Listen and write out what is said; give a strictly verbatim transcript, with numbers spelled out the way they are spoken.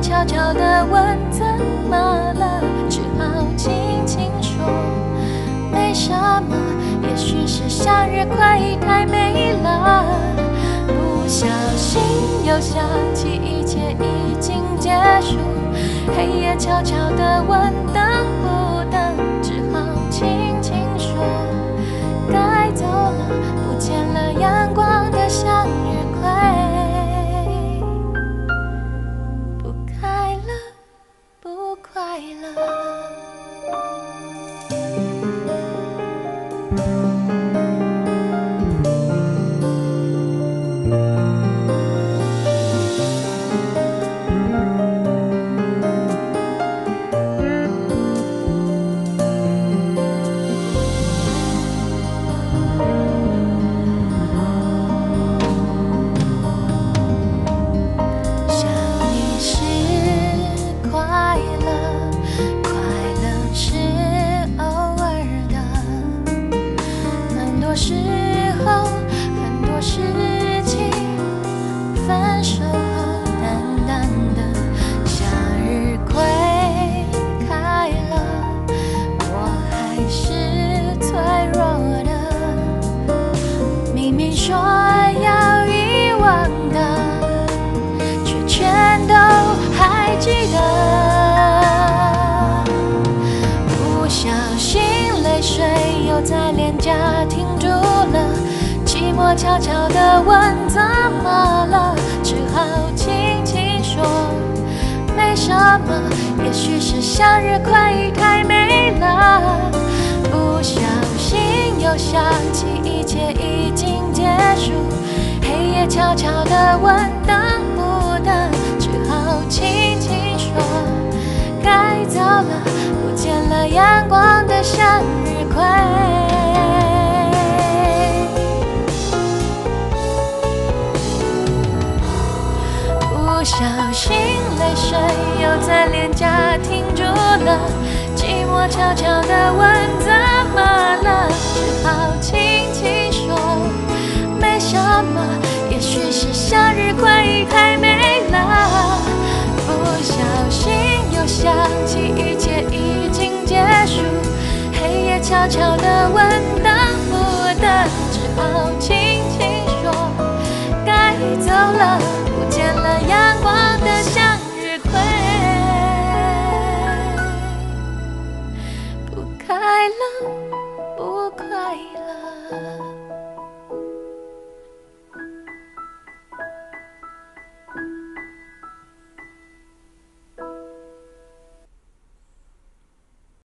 悄悄地问怎么了，只好轻轻说没什么，也许是向日葵太美了。不小心又想起一切已经结束，黑夜悄悄地问等不等，只好轻轻说该走了，不见了阳光的向日葵，不开了，不快乐。时候很多事情，分手后淡淡的向日葵开了，我还是脆弱的。明明说要遗忘的，却全都还记得。不小心泪水又在脸颊停住了，寂寞悄悄地问怎么了，只好轻轻说没什么，也许是向日葵太美了。不小心又想起一切已经结束，黑夜悄悄地问等不等，只好轻轻说该走了，不见了阳光的向日葵。不小心泪水又在脸颊停住了，寂寞悄悄地问怎么了，只好轻轻说没什么，也许是向日葵太美了。不小心又想起一切已经结束，黑夜悄悄地问等